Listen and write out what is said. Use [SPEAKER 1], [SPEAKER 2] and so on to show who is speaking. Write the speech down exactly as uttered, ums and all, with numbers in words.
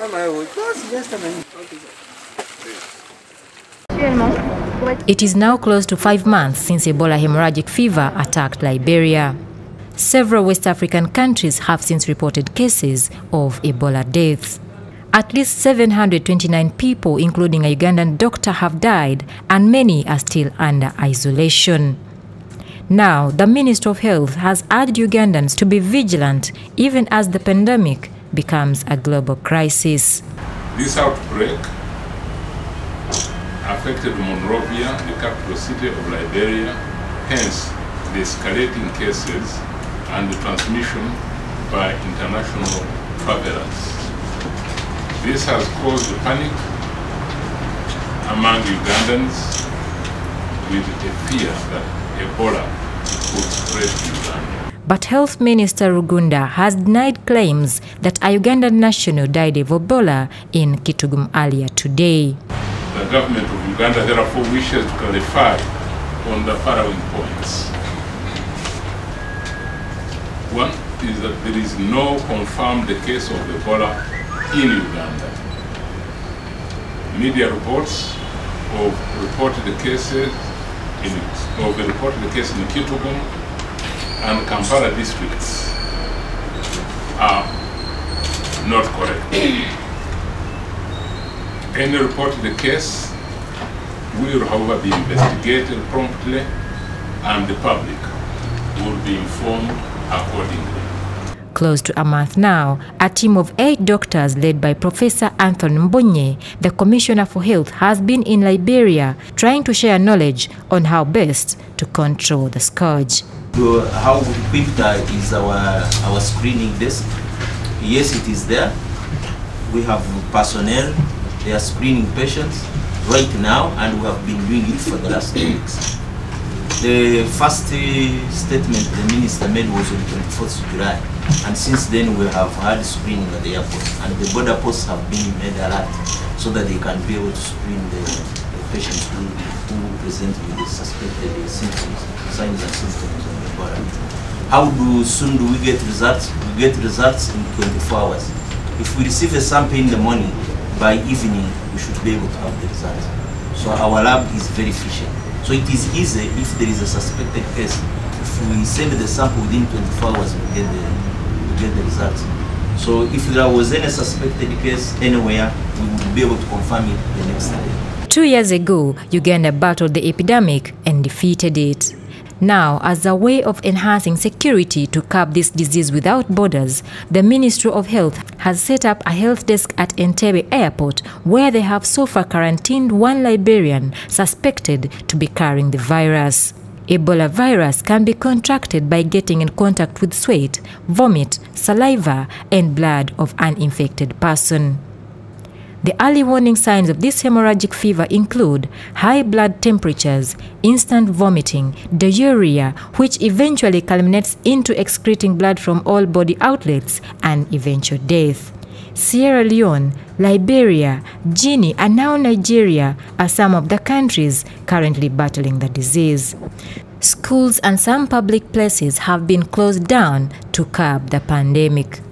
[SPEAKER 1] It is now close to five months since Ebola hemorrhagic fever attacked Liberia. Several West African countries have since reported cases of Ebola deaths. At least seven hundred twenty-nine people, including a Ugandan doctor, have died, and many are still under isolation. Now, the Minister of Health has urged Ugandans to be vigilant even as the pandemic becomes a global crisis.
[SPEAKER 2] This outbreak affected Monrovia, the capital city of Liberia, hence the escalating cases and the transmission by international travelers. This has caused panic among Ugandans with a fear that Ebola could spread to Uganda.
[SPEAKER 1] But Health Minister Rugunda has denied claims that a Ugandan national died of Ebola in Kitgum earlier today.
[SPEAKER 2] The government of Uganda therefore wishes to clarify on the following points. One is that there is no confirmed case of Ebola in Uganda. Media reports of reported cases in, of the reported case in Kitgum and Kampala districts are not correct. Any reported case will, however, be investigated promptly, and the public will be informed accordingly.
[SPEAKER 1] Close to a month now, a team of eight doctors led by Professor Anthony Mbonye, the Commissioner for Health, has been in Liberia trying to share knowledge on how best to control the scourge.
[SPEAKER 3] So how equipped is our, our screening desk? Yes, it is there. We have personnel, they are screening patients right now, and we have been doing it for the last two weeks. The first uh, statement the minister made was on the twenty-fourth of July, and since then we have had screening at the airport, and the border posts have been made alert so that they can be able to screen the, the patients who, who present with the suspected symptoms, signs and symptoms on the border. How do soon do we get results? We get results in twenty-four hours. If we receive a sample in the morning, by evening we should be able to have the results. So our lab is very efficient. So it is easy if there is a suspected case. If we send the sample within twenty-four hours, we get the, we get the results. So if there was any suspected case anywhere, we will be able to confirm it the next day.
[SPEAKER 1] Two years ago, Uganda battled the epidemic and defeated it. Now, as a way of enhancing security to curb this disease without borders, the Ministry of Health has set up a health desk at Entebbe Airport, where they have so far quarantined one Liberian suspected to be carrying the virus. Ebola virus can be contracted by getting in contact with sweat, vomit, saliva, and blood of an infected person. The early warning signs of this hemorrhagic fever include high blood temperatures, instant vomiting, diarrhea, which eventually culminates into excreting blood from all body outlets, and eventual death. Sierra Leone, Liberia, Guinea, and now Nigeria are some of the countries currently battling the disease. Schools and some public places have been closed down to curb the pandemic.